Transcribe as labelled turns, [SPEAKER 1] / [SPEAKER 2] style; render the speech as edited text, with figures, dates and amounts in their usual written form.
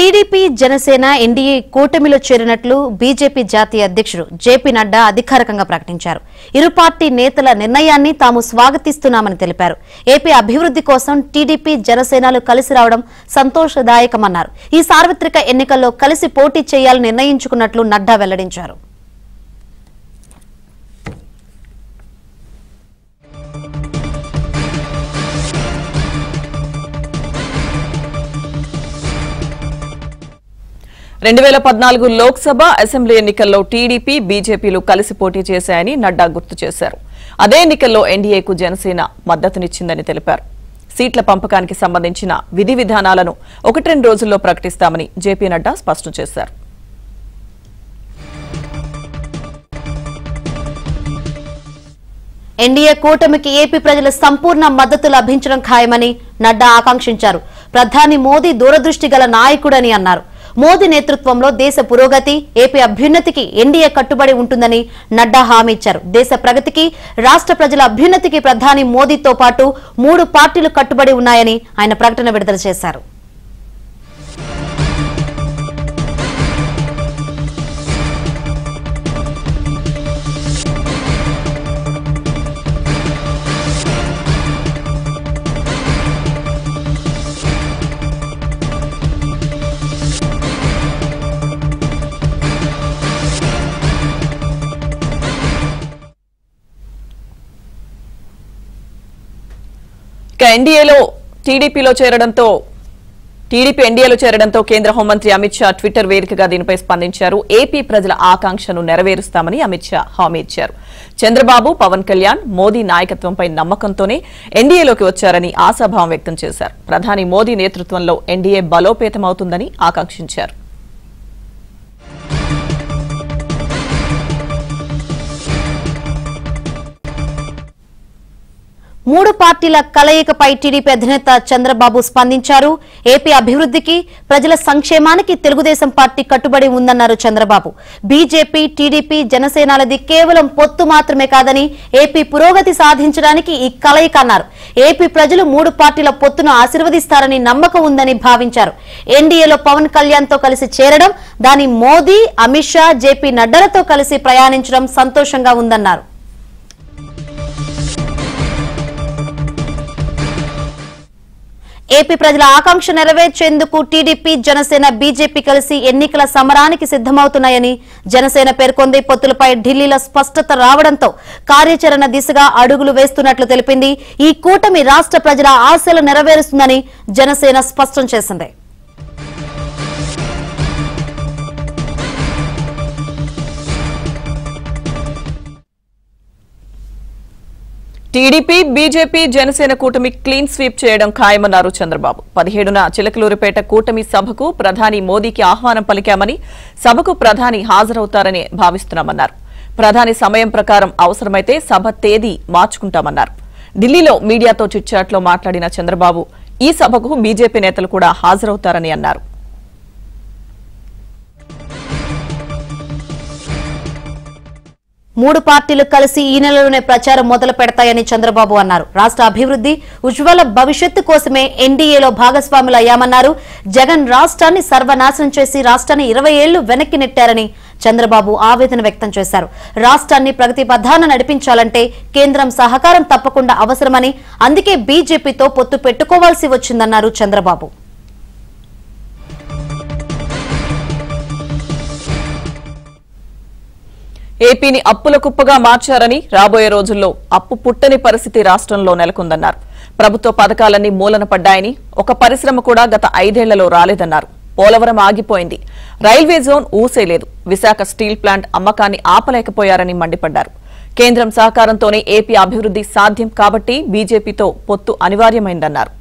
[SPEAKER 1] TDP Janasena NDA కూటమిలో చేరినట్లు BJP జాతీయ అధ్యక్షుడు జేపీ నడ్డా అధికారికంగా ప్రకటించారు. ఇరు పార్టీ నేతల నిర్ణయాన్ని తాము స్వాగతిస్తున్నామని తెలిపారు. ఏపీ అభివృద్ధి కోసం టీడీపీ జనసేనలు కలిసి రావడం సంతోషదాయకమన్నారు. ఈ సార్వత్రిక ఎన్నికల్లో కలిసి పోటీ చేయాలని నిర్ణయించుకున్నట్లు నడ్డా వెల్లడించారు.
[SPEAKER 2] లోక్సభ అసెంబ్లీ ఎన్నికల్లో టీడీపీ బీజేపీలు కలిసి పోటీ చేశాయని నడ్డా గుర్తు చేశారు. అదే ఎన్నికల్లో ఎన్డీఏకు జనసేన మద్దతునిచ్చిందని తెలిపారు. సీట్ల పంపకానికి సంబంధించిన విధి విధానాలను 1-2 రోజుల్లో ప్రకటిస్తామని జేపీ నడ్డా స్పష్టం చేశారు.
[SPEAKER 1] ఎన్డీఏ కూటమికి ఏపీ ప్రజల సంపూర్ణ మద్దతు లభించడం ఖాయమని నడ్డా ఆకాంక్షించారు. ప్రధాని మోదీ దూరదృష్టి గల నాయకుడని అన్నారు. మోదీ నేతృత్వంలో దేశ పురోగతి, ఏపీ అభ్యున్నతికి ఎన్డీఏ కట్టుబడి ఉంటుందని నడ్డా హామీ ఇచ్చారు. దేశ ప్రగతికి, రాష్ట్ర ప్రజల అభ్యున్నతికి ప్రధాని మోదీతో పాటు 3 పార్టీలు కట్టుబడి ఉన్నాయని ఆయన ప్రకటన విడుదల చేశారు.
[SPEAKER 2] ఎన్డీఏలో టీడీపీ ఎన్డీఏలో చేరడంతో కేంద్ర హోంమంత్రి అమిత్ షా ట్విట్టర్ వేదికగా దీనిపై స్పందించారు. ఏపీ ప్రజల ఆకాంక్షను నెరవేరుస్తామని అమిత్ షా హామీ ఇచ్చారు. చంద్రబాబు, పవన్ కళ్యాణ్, మోదీ నాయకత్వంపై నమ్మకంతోనే ఎన్డీఏలోకి వచ్చారని ఆశాభావం వ్యక్తం చేశారు. ప్రధాని మోదీ నేతృత్వంలో ఎన్డీఏ బలోపేతమవుతుందని ఆకాంక్షించారు.
[SPEAKER 1] మూడు పార్టీల కలయికపై టీడీపీ అధినేత చంద్రబాబు స్పందించారు. ఏపీ అభివృద్ధికి, ప్రజల సంక్షేమానికి తెలుగుదేశం పార్టీ కట్టుబడి ఉందన్నారు చంద్రబాబు. బీజేపీ, టీడీపీ, జనసేనలది కేవలం పొత్తు మాత్రమే కాదని, ఏపీ పురోగతి సాధించడానికి ఈ కలయిక అన్నారు. ఏపీ ప్రజలు 3 పార్టీల పొత్తును ఆశీర్వదిస్తారని నమ్మకం ఉందని భావించారు. ఎన్డీఏలో పవన్ కళ్యాణ్ తో కలిసి చేరడం, దాని మోదీ, అమిత్ షా, జేపీ నడ్డాలతో కలిసి ప్రయాణించడం సంతోషంగా ఉందన్నారు. ఏపీ ప్రజల ఆకాంక్ష నెరవేర్చేందుకు టీడీపీ, జనసేన, బీజేపీ కలిసి ఎన్నికల సమరానికి సిద్దమవుతున్నాయని జనసేన పేర్కొంది. పొత్తులపై ఢిల్లీలో స్పష్టత రావడంతో కార్యాచరణ దిశగా అడుగులు వేస్తున్నట్లు తెలిపింది. ఈ కూటమి రాష్ట్ర ప్రజల ఆశలు నెరవేరుస్తుందని జనసేన స్పష్టం చేసింది.
[SPEAKER 2] టీడీపీ, బీజేపీ, జనసేన కూటమి క్లీన్ స్వీప్ చేయడం ఖాయమన్నారు చంద్రబాబు. 17న చిలకలూరిపేట కూటమి సభకు ప్రధాని మోదీకి ఆహ్వానం పలికామని, సభకు ప్రధాని హాజరవుతారని భావిస్తున్నామన్నారు. ప్రధాని సమయం ప్రకారం అవసరమైతే సభ తేదీ మార్చుకుంటామన్నారు. ఢిల్లీలో మీడియాతో చిట్చాట్లో మాట్లాడిన చంద్రబాబు ఈ సభకు బీజేపీ నేతలు కూడా హాజరవుతారని అన్నారు.
[SPEAKER 1] మూడు పార్టీలు కలిసి ఈ నెలలోనే ప్రచారం మొదలు పెడతాయని చంద్రబాబు అన్నారు. రాష్ట్ర అభివృద్ధి, ఉజ్వల భవిష్యత్తు కోసమే ఎన్డీఏలో భాగస్వాములయ్యామన్నారు. జగన్ రాష్ట్రాన్ని సర్వనాశనం చేసి రాష్ట్రాన్ని 20 ఏళ్లు వెనక్కి నెట్టారని చంద్రబాబు ఆవేదన వ్యక్తం చేశారు. రాష్ట్రాన్ని ప్రగతి పథాన నడిపించాలంటే కేంద్రం సహకారం తప్పకుండా అవసరమని, అందుకే బీజేపీతో పొత్తు పెట్టుకోవాల్సి వచ్చిందన్నారు చంద్రబాబు.
[SPEAKER 2] ఏపీని అప్పుల కుప్పగా మార్చారని, రాబోయే రోజుల్లో అప్పు పుట్టని పరిస్థితి రాష్ట్రంలో నెలకొందన్నారు. ప్రభుత్వ పథకాలన్నీ మూలన పడ్డాయని, ఒక పరిశ్రమ కూడా గత 5 ఏళ్లలో రాలేదన్నారు. పోలవరం ఆగిపోయింది, రైల్వే జోన్ ఊసేలేదు, విశాఖ స్టీల్ ప్లాంట్ అమ్మకాన్ని ఆపలేకపోయారని మండిపడ్డారు. కేంద్రం సహకారంతోనే ఏపీ అభివృద్ధి సాధ్యం కాబట్టి బీజేపీతో పొత్తు అనివార్యమైందన్నారు.